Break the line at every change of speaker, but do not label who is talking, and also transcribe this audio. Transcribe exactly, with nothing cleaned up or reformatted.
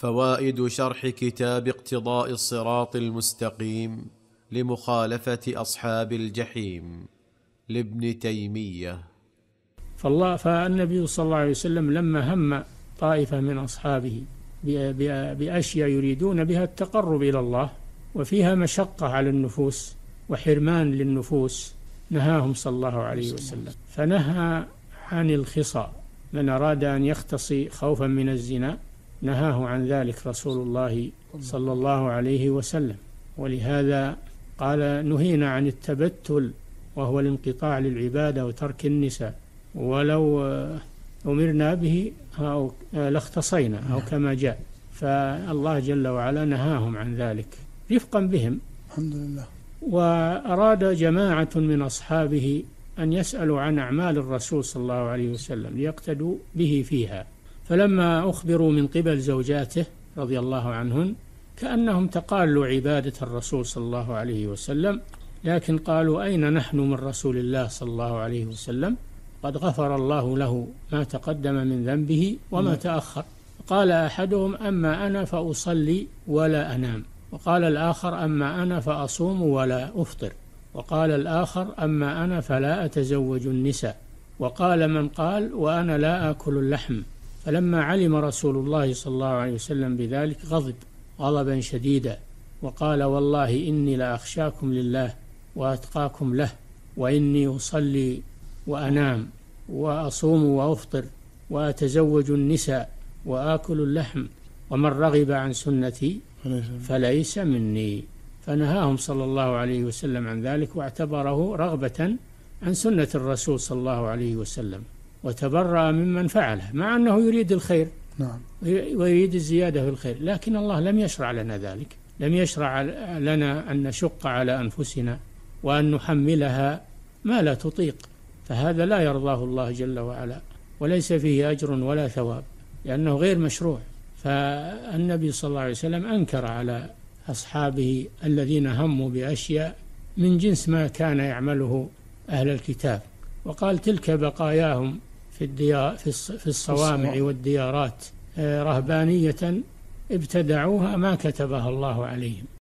فوائد شرح كتاب اقتضاء الصراط المستقيم لمخالفة أصحاب الجحيم لابن تيمية.
فالله فالنبي صلى الله عليه وسلم لما هم طائفة من أصحابه بأشياء يريدون بها التقرب إلى الله وفيها مشقة على النفوس وحرمان للنفوس نهاهم صلى الله عليه وسلم، فنهى عن الخصى، من أراد أن يختصي خوفا من الزنا نهاه عن ذلك رسول الله صلى الله عليه وسلم. ولهذا قال نهينا عن التبتل وهو الانقطاع للعبادة وترك النساء، ولو أمرنا به لاختصينا أو كما جاء، فالله جل وعلا نهاهم عن ذلك رفقا بهم
الحمد لله.
وأراد جماعة من أصحابه أن يسألوا عن أعمال الرسول صلى الله عليه وسلم ليقتدوا به فيها، فلما أخبروا من قبل زوجاته رضي الله عنهن كأنهم تقالوا عبادة الرسول صلى الله عليه وسلم، لكن قالوا أين نحن من رسول الله صلى الله عليه وسلم؟ قد غفر الله له ما تقدم من ذنبه وما تأخر. قال أحدهم أما أنا فأصلي ولا أنام، وقال الآخر أما أنا فأصوم ولا أفطر، وقال الآخر أما أنا فلا أتزوج النساء، وقال من قال وأنا لا آكل اللحم. فلما علم رسول الله صلى الله عليه وسلم بذلك غضب غضبا شديدا وقال والله إني لأخشاكم لله وأتقاكم له، وإني أصلي وأنام وأصوم وأفطر وأتزوج النساء وآكل اللحم، ومن رغب عن سنتي فليس مني. فنهاهم صلى الله عليه وسلم عن ذلك واعتبره رغبة عن سنة الرسول صلى الله عليه وسلم، وتبرأ ممن فعله مع أنه يريد الخير
نعم.
ويريد الزيادة في الخير، لكن الله لم يشرع لنا ذلك، لم يشرع لنا أن نشق على أنفسنا وأن نحملها ما لا تطيق، فهذا لا يرضاه الله جل وعلا وليس فيه أجر ولا ثواب لأنه غير مشروع. فالنبي صلى الله عليه وسلم أنكر على أصحابه الذين هموا بأشياء من جنس ما كان يعمله أهل الكتاب، وقال تلك بقاياهم في الديار في الصوامع والديارات رهبانية ابتدعوها ما كتبها الله عليهم.